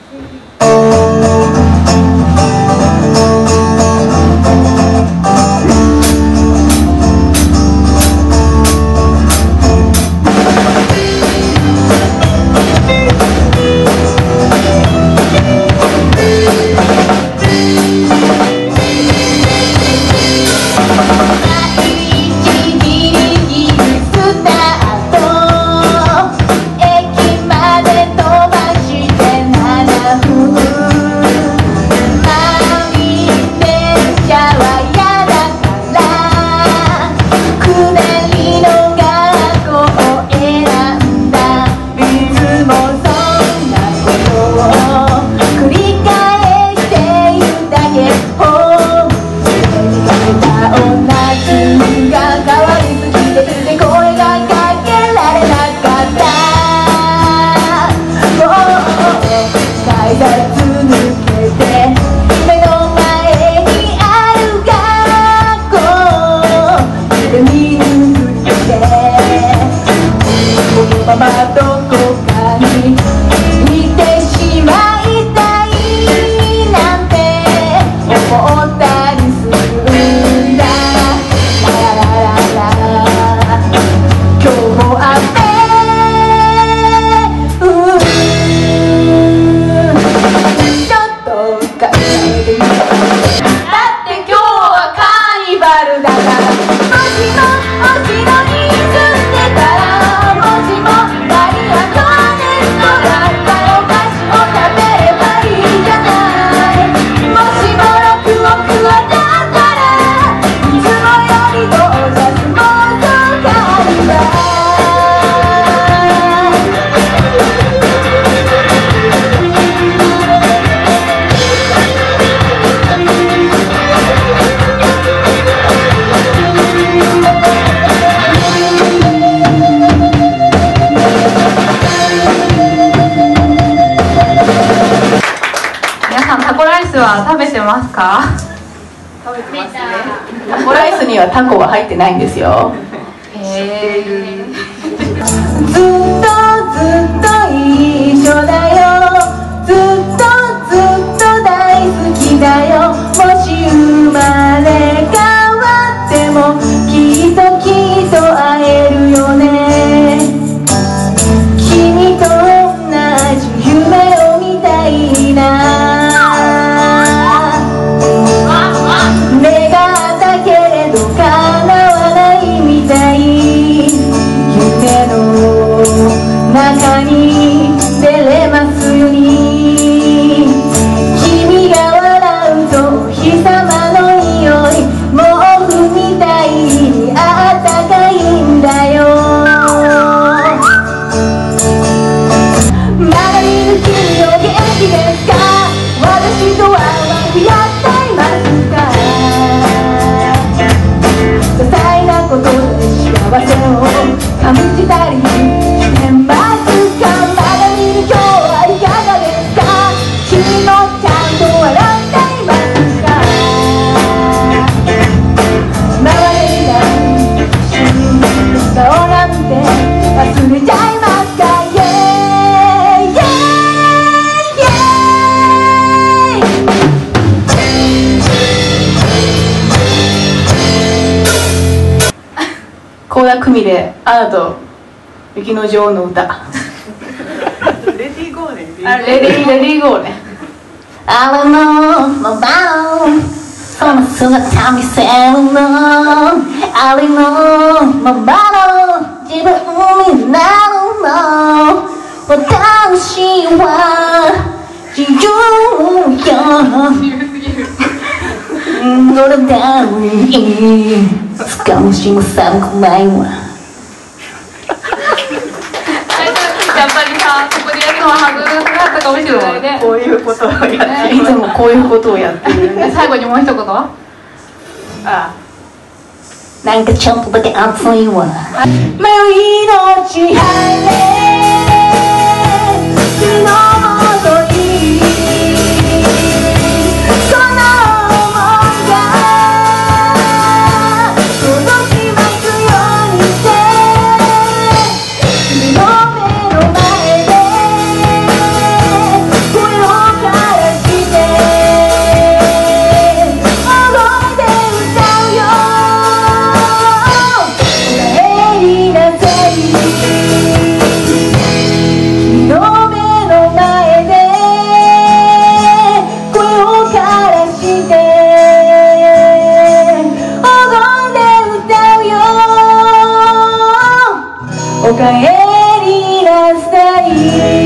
食べてますか？ 食べてますね。タコライスにはタコは入ってないんですよ。 へー。 ずっと一緒だよ。ずっと大好きだよ。もし生まれ変わってもきっと会えるよね。君と同じ夢を見たいな。中に出れますように。君が笑うとお日様の匂い、毛布みたいにあったかいんだよ。まだ見ぬ君を元気ですか？私とはうまくやっていますか？些細なことで幸せを感じたりしてます。倖田來未で「アナと雪の女王の歌」 レディーゴーね。 レディーゴーね。あれのままのその姿見せるの、あれのままの自分になるの。私は自由よ。どれだろうに少しも寒くないわ。 やっぱりさ、ここでやるのはハードルが高かったかもしれないね。 こういうことをやっていつもこういうことをやってるね。 最後にもう一言は？ なんかちょっとだけ熱いわ。迷いのち晴れ日の元にこの想いが届きますようにして君の目の前で声をおかえりなさい